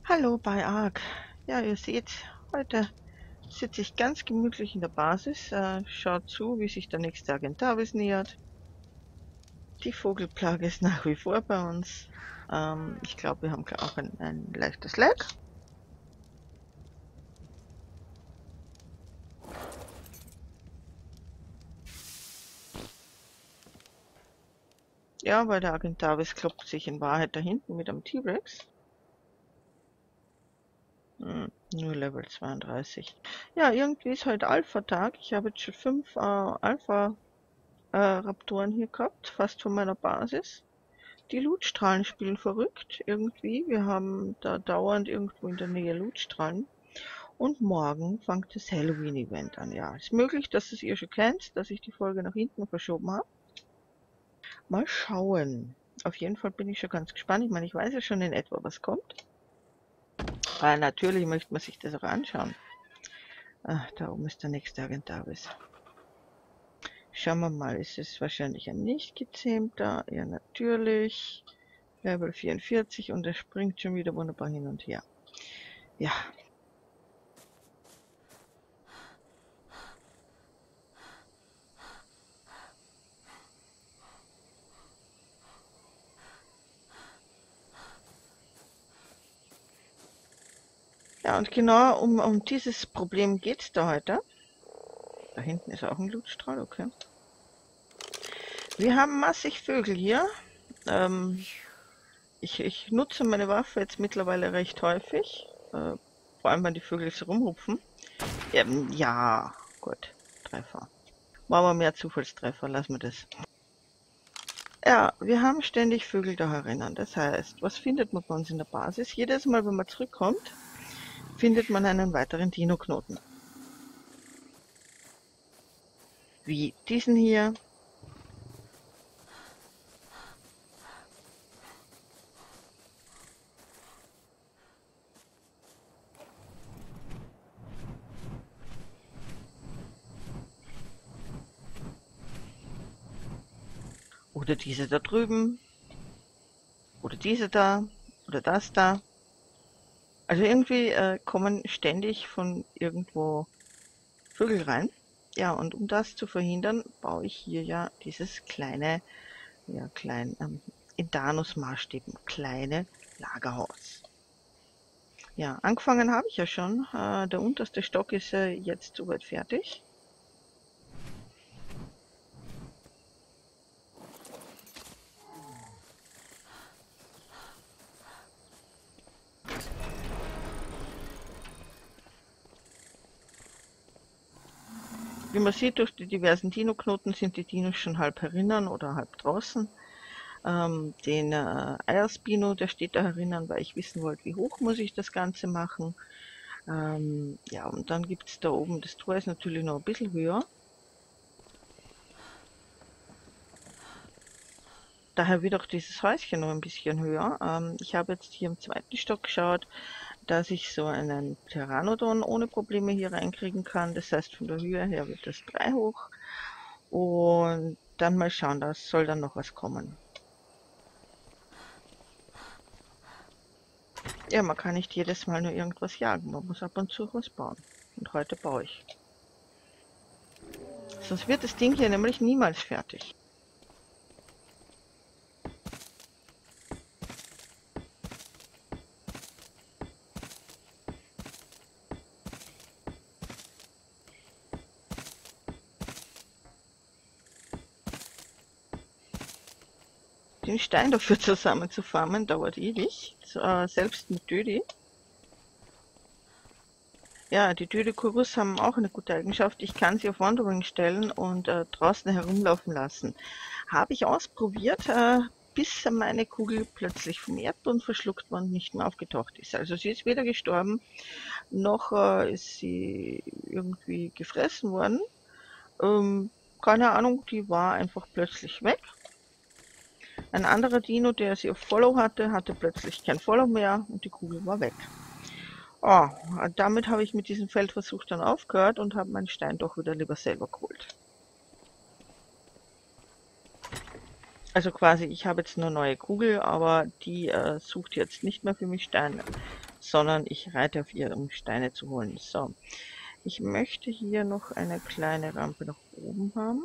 Hallo bei ARK. Ja, ihr seht, heute sitze ich ganz gemütlich in der Basis, schaut zu, wie sich der nächste Agentavis nähert. Die Vogelplage ist nach wie vor bei uns. Ich glaube, wir haben auch ein leichtes Lag. Ja, weil der Agentavis kloppt sich in Wahrheit da hinten mit einem T-Rex. Nur Level 32. Ja, irgendwie ist heute Alpha-Tag. Ich habe jetzt schon 5 Alpha-Raptoren hier gehabt, fast von meiner Basis. Die Lutstrahlen spielen verrückt irgendwie. Wir haben da dauernd irgendwo in der Nähe Lutstrahlen. Und morgen fängt das Halloween-Event an. Ja, ist möglich, dass es ihr schon kennt, dass ich die Folge nach hinten verschoben habe. Mal schauen. Auf jeden Fall bin ich schon ganz gespannt. Ich meine, ich weiß ja schon in etwa, was kommt. Aber natürlich möchte man sich das auch anschauen. Ach, da oben ist der nächste Agentavis. Schauen wir mal, ist es wahrscheinlich ein nicht gezähmter? Ja, natürlich. Level 44 und er springt schon wieder wunderbar hin und her. Ja. Ja, und genau um dieses Problem geht's da heute. Da hinten ist auch ein Blutstrahl, okay. Wir haben massig Vögel hier. Ich nutze meine Waffe jetzt mittlerweile recht häufig. Vor allem, wenn die Vögel so rumhupfen. Ja, gut. Treffer. Machen wir mehr Zufallstreffer, lassen wir das. Ja, wir haben ständig Vögel da herinnen. Das heißt, was findet man bei uns in der Basis? Jedes Mal, wenn man zurückkommt, findet man einen weiteren Dino-Knoten. Wie diesen hier. Oder diese da drüben. Oder diese da. Oder das da. Also irgendwie kommen ständig von irgendwo Vögel rein. Ja, und um das zu verhindern, baue ich hier ja dieses kleine, ja, in Danus-Maßstäben, kleine Lagerhaus. Ja, angefangen habe ich ja schon. Der unterste Stock ist jetzt soweit fertig. Wie man sieht, durch die diversen Dino-Knoten sind die Dinos schon halb herinnen oder halb draußen. Den Eierspino, der steht da herinnen, weil ich wissen wollte, wie hoch muss ich das Ganze machen. Ja, und dann gibt es da oben, das Tor ist natürlich noch ein bisschen höher. Daher wird auch dieses Häuschen noch ein bisschen höher. Ich habe jetzt hier im zweiten Stock geschaut, dass ich so einen Pteranodon ohne Probleme hier reinkriegen kann. Das heißt, von der Höhe her wird das 3 hoch. Und dann mal schauen, da soll dann noch was kommen. Ja, man kann nicht jedes Mal nur irgendwas jagen. Man muss ab und zu was bauen. Und heute baue ich. Sonst wird das Ding hier nämlich niemals fertig. Den Stein dafür zusammenzufarmen dauert ewig, selbst mit Dödi. Ja, die Dödi-Kurus haben auch eine gute Eigenschaft. Ich kann sie auf Wandering stellen und draußen herumlaufen lassen. Habe ich ausprobiert, bis meine Kugel plötzlich vom Erdboden verschluckt war und nicht mehr aufgetaucht ist. Also sie ist weder gestorben, noch ist sie irgendwie gefressen worden. Keine Ahnung, die war einfach plötzlich weg. Ein anderer Dino, der sie auf Follow hatte, hatte plötzlich kein Follow mehr und die Kugel war weg. Oh, damit habe ich mit diesem Feldversuch dann aufgehört und habe meinen Stein doch wieder lieber selber geholt. Also quasi, ich habe jetzt eine neue Kugel, aber die sucht jetzt nicht mehr für mich Steine, sondern ich reite auf ihr, um Steine zu holen. So, ich möchte hier noch eine kleine Rampe nach oben haben.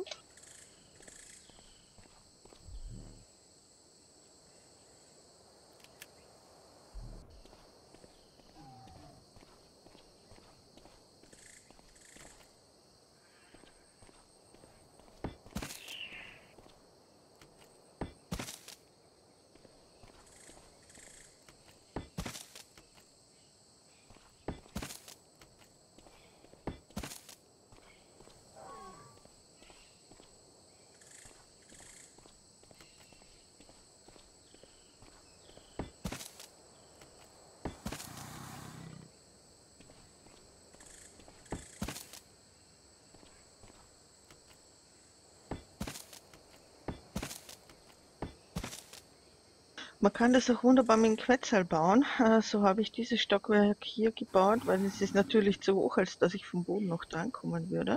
Man kann das auch wunderbar mit dem Quetzal bauen. So habe ich dieses Stockwerk hier gebaut, weil es ist natürlich zu hoch, als dass ich vom Boden noch drankommen würde.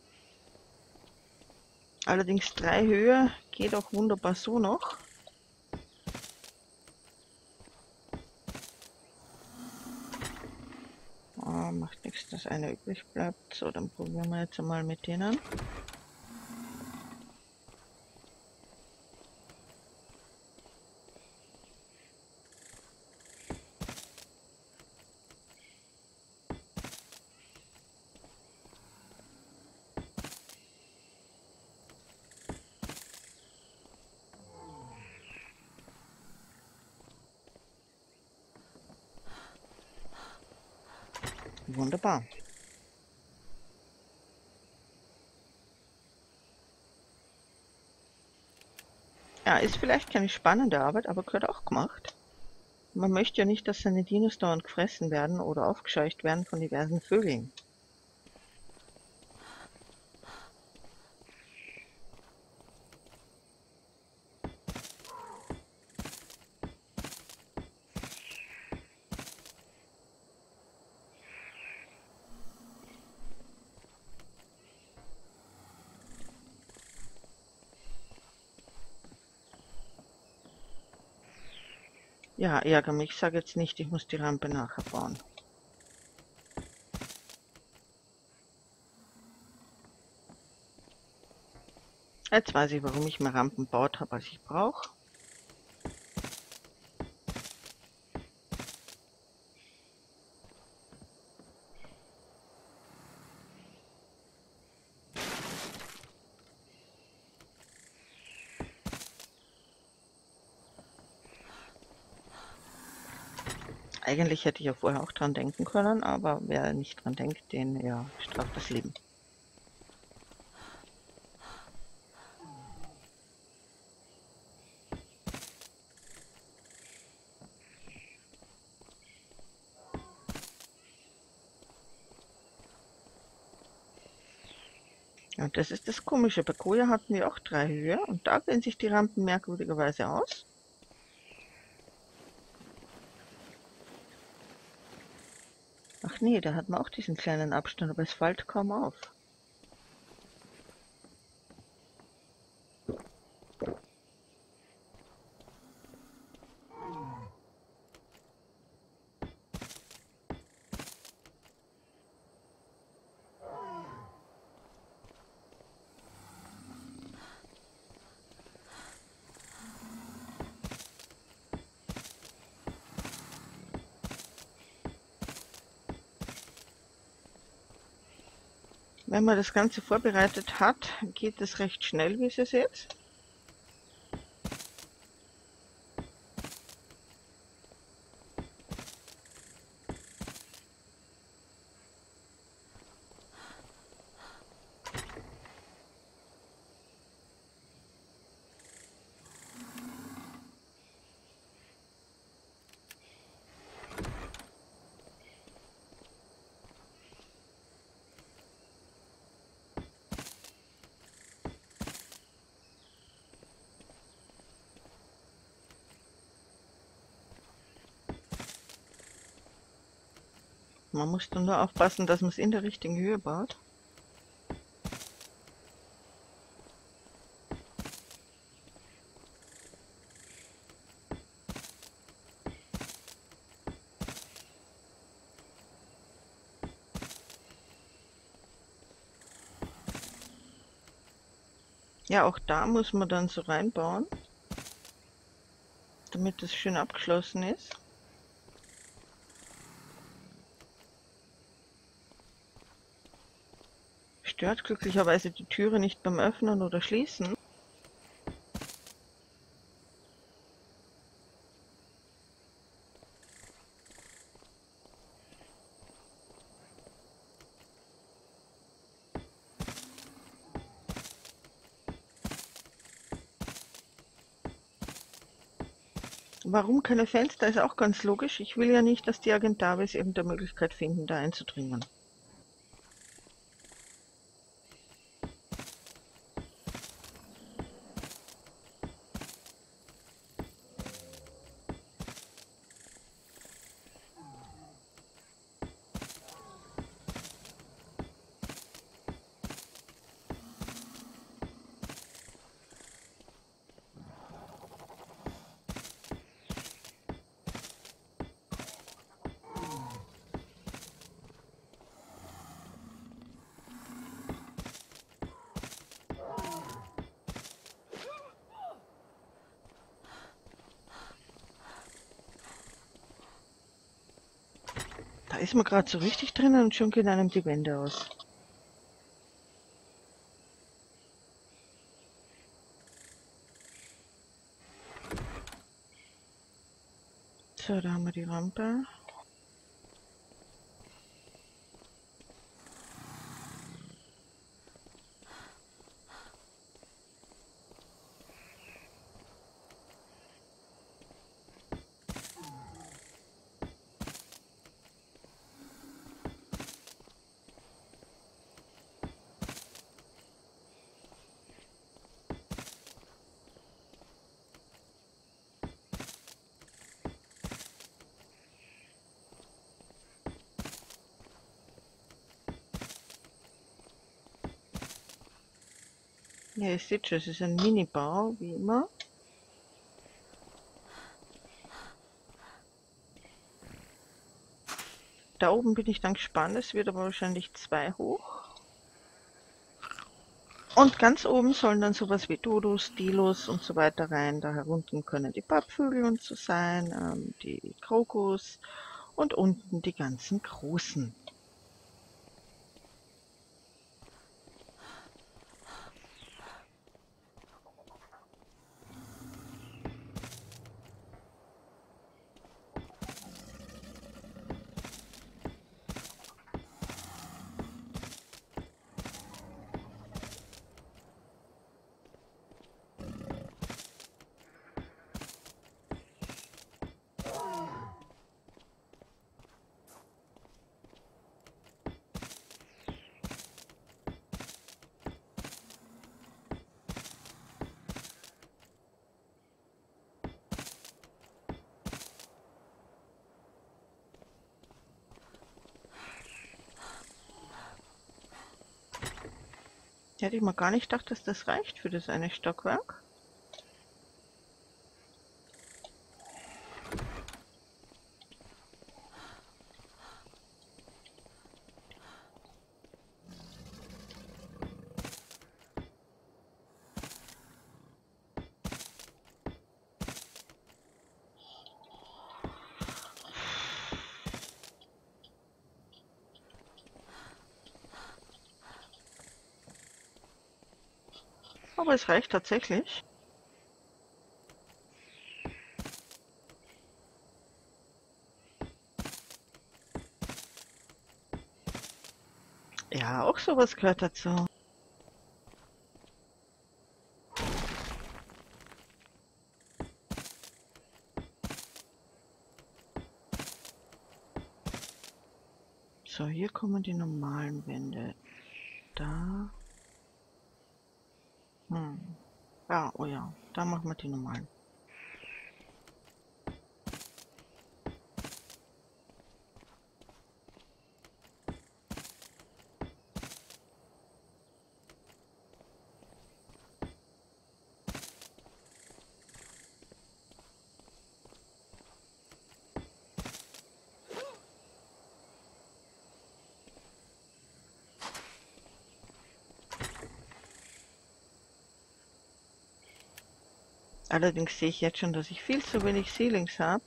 Allerdings 3 Höhe geht auch wunderbar so noch. Macht nichts, dass einer übrig bleibt. So, dann probieren wir jetzt einmal mit denen. Wunderbar. Ja, ist vielleicht keine spannende Arbeit, aber gehört auch gemacht. Man möchte ja nicht, dass seine Dinos dauernd gefressen werden oder aufgescheucht werden von diversen Vögeln. Ja, ärgere mich, sage jetzt nicht, ich muss die Rampe nachher bauen. Jetzt weiß ich, warum ich mehr Rampen baut habe, als ich brauche. Eigentlich hätte ich ja vorher auch dran denken können, aber wer nicht dran denkt, den ja straft das Leben. Ja, das ist das Komische. Bei Koja hatten wir auch 3 Höhe und da gehen sich die Rampen merkwürdigerweise aus. Ach nee, da hat man auch diesen kleinen Abstand, aber es fällt kaum auf. Wenn man das Ganze vorbereitet hat, geht es recht schnell, wie ihr seht. Man muss dann nur aufpassen, dass man es in der richtigen Höhe baut. Ja, auch da muss man dann so reinbauen, damit es schön abgeschlossen ist. Stört glücklicherweise die Türe nicht beim Öffnen oder Schließen. Warum keine Fenster, ist auch ganz logisch. Ich will ja nicht, dass die Agentavis irgendeine Möglichkeit finden, da einzudringen. Da ist man gerade so richtig drinnen und schon gehen einem die Wände aus. So, da haben wir die Rampe. Ja, ihr seht schon, es ist ein Minibau, wie immer. Da oben bin ich dann gespannt, es wird aber wahrscheinlich 2 hoch. Und ganz oben sollen dann sowas wie Dodos, Dilos und so weiter rein. Da herunten können die Pappvögel und so sein, die Krokus und unten die ganzen Großen. Hätte ich mal gar nicht gedacht, dass das reicht für das eine Stockwerk. Aber es reicht tatsächlich. Ja, auch sowas gehört dazu. So, hier kommen die normalen Wände. Da. Ja, oh ja, da machen wir die normalen. Allerdings sehe ich jetzt schon, dass ich viel zu wenig Ceilings habe.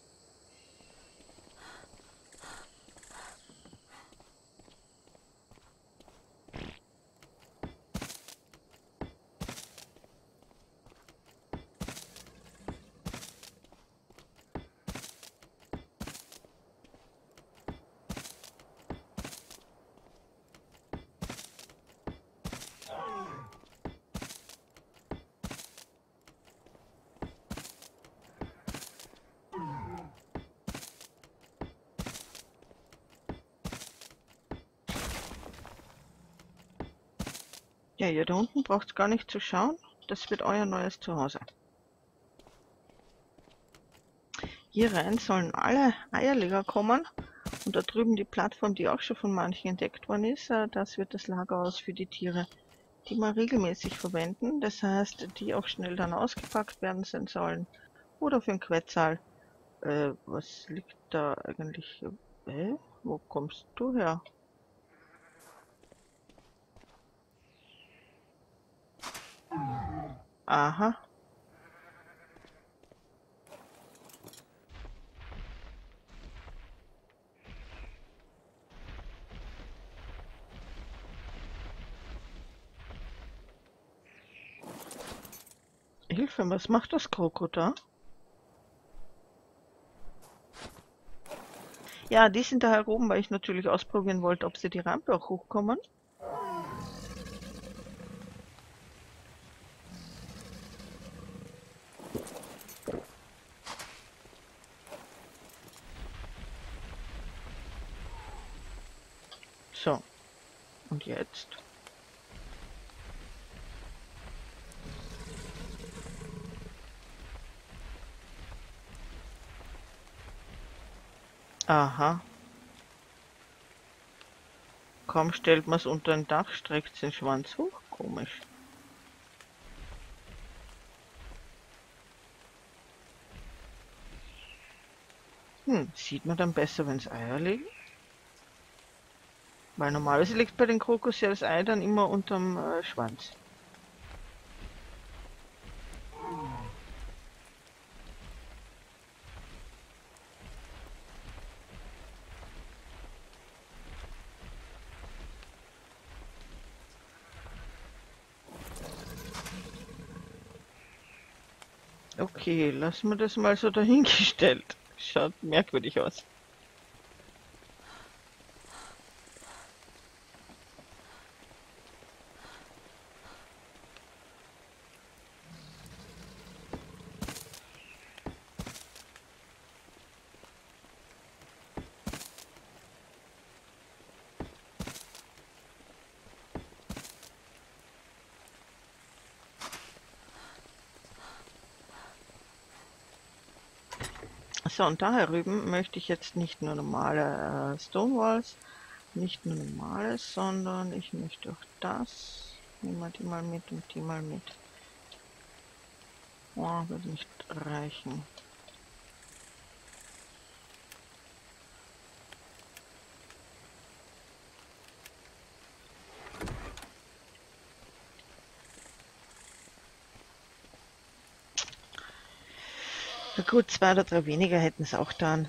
Ja, hier da unten braucht es gar nicht zu schauen. Das wird euer neues Zuhause. Hier rein sollen alle Eierleger kommen. Und da drüben die Plattform, die auch schon von manchen entdeckt worden ist, das wird das Lagerhaus für die Tiere, die wir regelmäßig verwenden. Das heißt, die auch schnell dann ausgepackt werden sein sollen. Oder für ein Quetzal. Was liegt da eigentlich? Wo kommst du her? Aha. Hilfe, was macht das Kroko da? Ja, die sind da heroben, weil ich natürlich ausprobieren wollte, ob sie die Rampe auch hochkommen. So, und jetzt? Aha. Kaum stellt man es unter ein Dach, streckt den Schwanz hoch. Komisch. Sieht man dann besser, wenn es Eier legen? Weil normalerweise liegt bei den Krokus ja das Ei dann immer unterm Schwanz. Okay, lassen wir das mal so dahingestellt. Schaut merkwürdig aus. So, und da herüben möchte ich jetzt nicht nur normale Stonewalls, nicht nur normales, sondern ich möchte auch das. Nehmen wir die mal mit und die mal mit. Oh, wird nicht reichen. Na gut, 2 oder 3 weniger hätten es auch dann.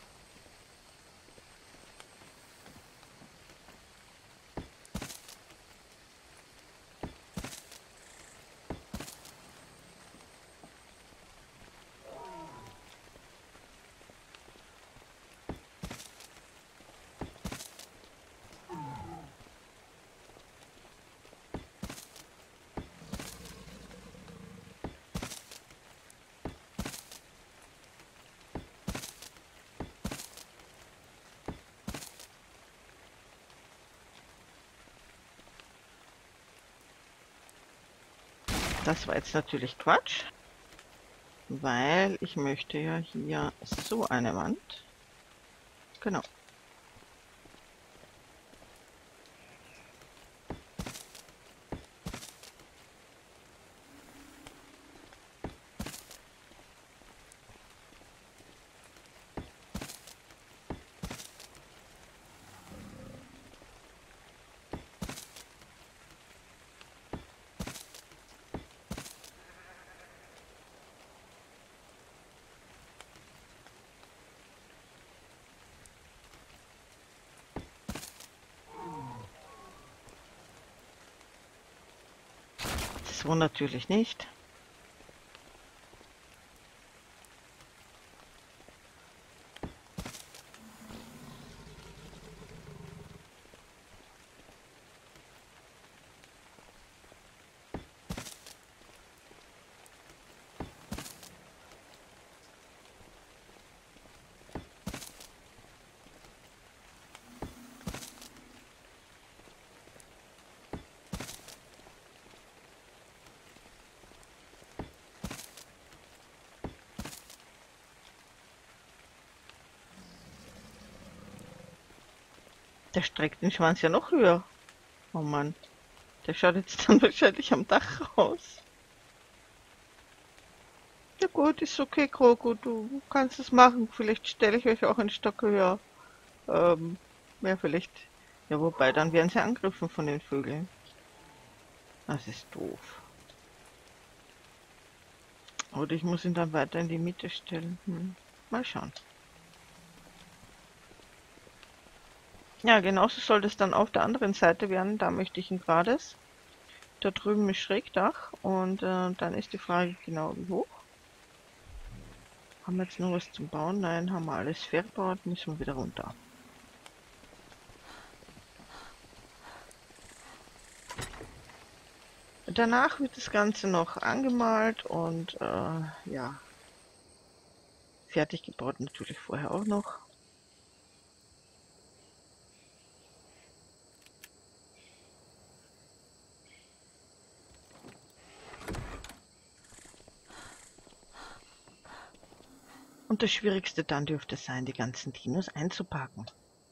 Das war jetzt natürlich Quatsch, weil ich möchte ja hier so eine Wand. Genau. So natürlich nicht. Der streckt den Schwanz ja noch höher. Oh Mann, der schaut jetzt dann wahrscheinlich am Dach raus. Ja gut, ist okay, Kroko, du kannst es machen. Vielleicht stelle ich euch auch einen Stock höher. Ja, vielleicht. Ja, wobei, dann werden sie angegriffen von den Vögeln. Das ist doof. Oder ich muss ihn dann weiter in die Mitte stellen. Mal schauen. Ja, genauso soll das dann auf der anderen Seite werden. Da möchte ich ein gerades. Da drüben ist Schrägdach. Und dann ist die Frage genau wie hoch. Haben wir jetzt noch was zum Bauen? Nein, haben wir alles verbaut. Müssen wir wieder runter. Danach wird das Ganze noch angemalt und ja, fertig gebaut natürlich vorher auch noch. Und das Schwierigste dann dürfte sein, die ganzen Dinos einzupacken.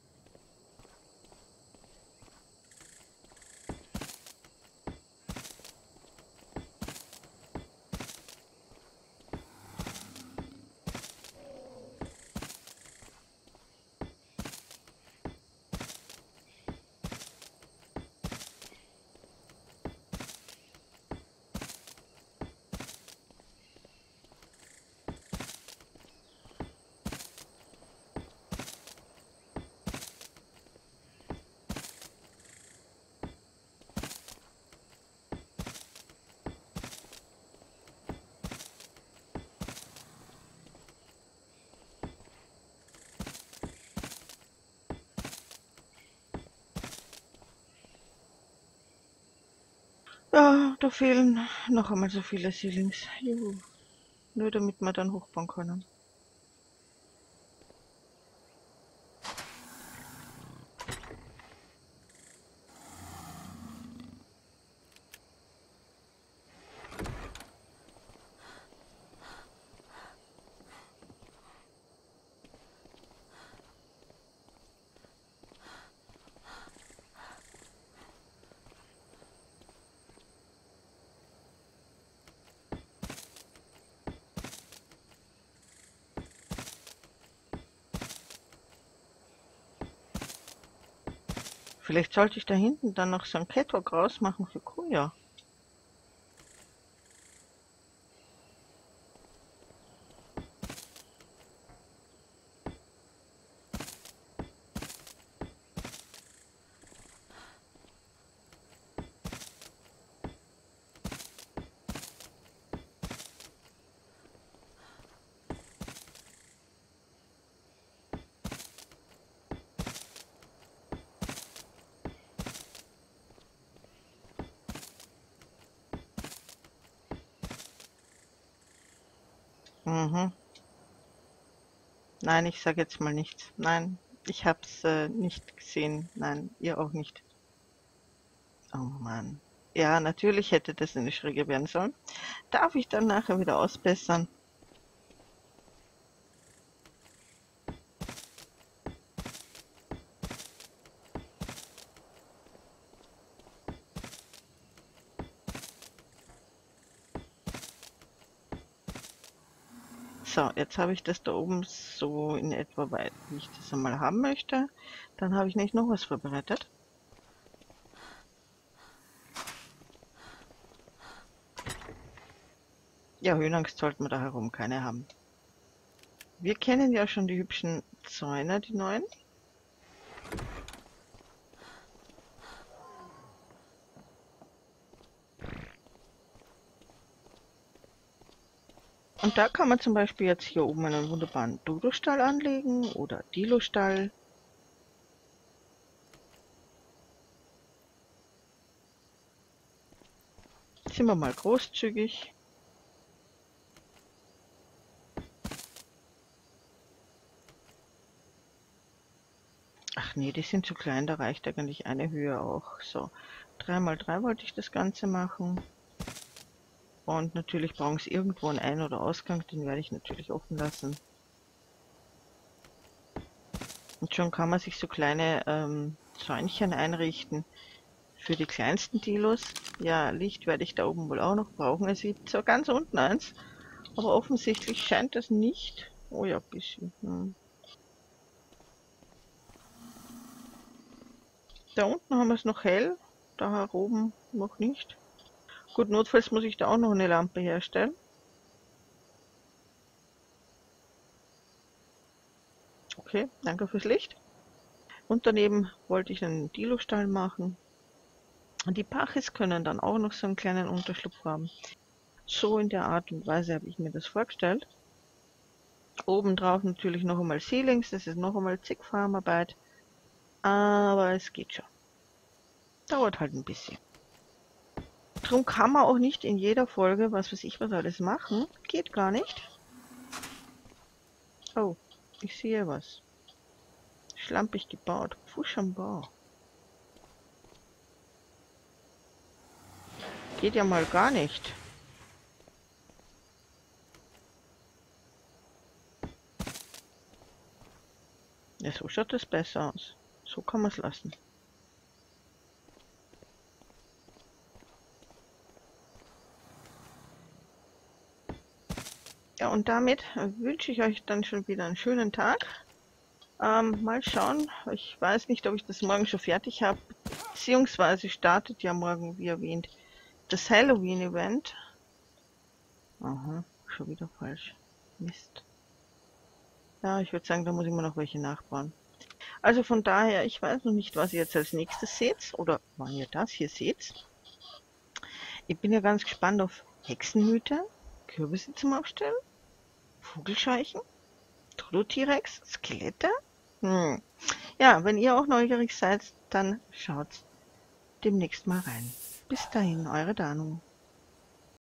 Ja, da fehlen noch einmal so viele Ceilings. Juhu. Nur damit wir dann hochbauen können. Vielleicht sollte ich da hinten dann noch so ein Catwalk rausmachen für Kuya. Mhm. Nein, ich sage jetzt mal nichts. Nein, ich hab's nicht gesehen. Nein, ihr auch nicht. Oh Mann. Ja, natürlich hätte das eine Schräge werden sollen. Darf ich dann nachher wieder ausbessern? So, jetzt habe ich das da oben so in etwa weit, wie ich das einmal haben möchte. Dann habe ich nicht noch was vorbereitet. Ja, Höhenangst sollten wir da herum keine haben. Wir kennen ja schon die hübschen Zäune, die neuen. Und da kann man zum Beispiel jetzt hier oben einen wunderbaren Dodo-Stall anlegen oder Dilo-Stall. Sind wir mal großzügig. Ach nee, die sind zu klein, da reicht eigentlich eine Höhe auch. So, 3×3 wollte ich das Ganze machen. Und natürlich brauchen sie irgendwo einen Ein- oder Ausgang, den werde ich natürlich offen lassen. Und schon kann man sich so kleine Zäunchen einrichten für die kleinsten Dilos. Ja, Licht werde ich da oben wohl auch noch brauchen. Es gibt zwar ganz unten eins, aber offensichtlich scheint das nicht. Oh ja, ein bisschen. Da unten haben wir es noch hell, da oben noch nicht. Gut, notfalls muss ich da auch noch eine Lampe herstellen. Okay, danke fürs Licht. Und daneben wollte ich einen Dilo-Stall machen. Und die Pachis können dann auch noch so einen kleinen Unterschlupf haben. So in der Art und Weise habe ich mir das vorgestellt. Obendrauf natürlich noch einmal Ceilings, das ist noch einmal zig Farmarbeit. Aber es geht schon. Dauert halt ein bisschen. Drum kann man auch nicht in jeder Folge, was weiß ich was alles machen. Geht gar nicht. Oh, ich sehe was. Schlampig gebaut. Pfusch am Bau. Geht ja mal gar nicht. Ja, so schaut es besser aus. So kann man es lassen. Ja, und damit wünsche ich euch dann schon wieder einen schönen Tag. Mal schauen. Ich weiß nicht, ob ich das morgen schon fertig habe. Beziehungsweise startet ja morgen, wie erwähnt, das Halloween-Event. Aha, schon wieder falsch. Mist. Ja, ich würde sagen, da muss ich mir noch welche nachbauen. Also von daher, ich weiß noch nicht, was ihr jetzt als nächstes seht. Oder wann ihr das hier seht. Ich bin ja ganz gespannt auf Hexenhüte, Kürbisse zum Aufstellen, Vogelscheuchen, Trudel-T-Rex, Skelette. Ja, wenn ihr auch neugierig seid, dann schaut demnächst mal rein. Bis dahin, eure Danu.